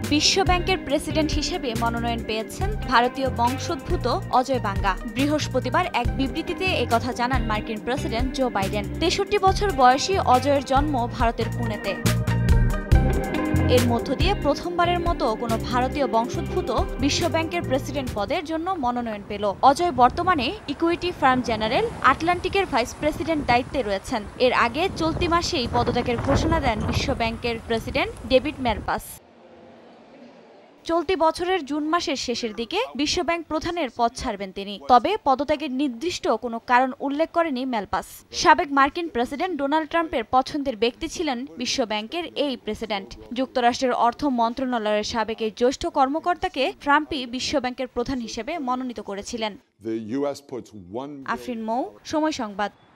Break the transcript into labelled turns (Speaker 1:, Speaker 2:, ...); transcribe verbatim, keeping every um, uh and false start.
Speaker 1: বিশ্ব ব্যাংকের প্রেসিডেন্ট হিসেবে মনোনয়ন পেয়েছেন ভারতীয় বংশোদ্ভূত অজয় বাঙ্গা। বৃহস্পতিবার এক বিবৃতিতে একথা জানান মার্কিন প্রেসিডেন্ট জো বাইডেন। তেষট্টি বছর বয়সী অজয়ের জন্ম ভারতের পুনেতে। এর মধ্য দিয়ে প্রথমবারের মতো কোনো ভারতীয় বংশোদ্ভূত বিশ্ব ব্যাংকের প্রেসিডেন্ট পদের জন্য মনোনয়ন পেল। অজয় বর্তমানে ইকুইটি ফার্ম জেনারেল আটলান্টিকের ভাইস প্রেসিডেন্ট দায়িত্বে রয়েছেন। এর আগে চলতি মাসেই পদত্যাগের ঘোষণা দেন বিশ্ব ব্যাংকের প্রেসিডেন্ট ডেভিড ম্যালপাস। চলতি বছরের জুন মাসের শেষের দিকে বিশ্বব্যাংক প্রধানের পদ ছাড়বেন তিনি। তবে পদত্যাগের নির্দিষ্ট কোনো কারণ উল্লেখ করেনি ম্যালপাস। সাবেক মার্কিন প্রেসিডেন্ট ডোনাল্ড ট্রাম্পের পছন্দের ব্যক্তি ছিলেন বিশ্ব ব্যাংকের এই প্রেসিডেন্ট। যুক্তরাষ্ট্রের অর্থ মন্ত্রণালয়ের সাবেক এই জ্যেষ্ঠ কর্মকর্তাকে ট্রাম্পই বিশ্ব ব্যাংকের প্রধান হিসেবে মনোনীত করেছিলেন। আফরিন মৌ, সময় সংবাদ।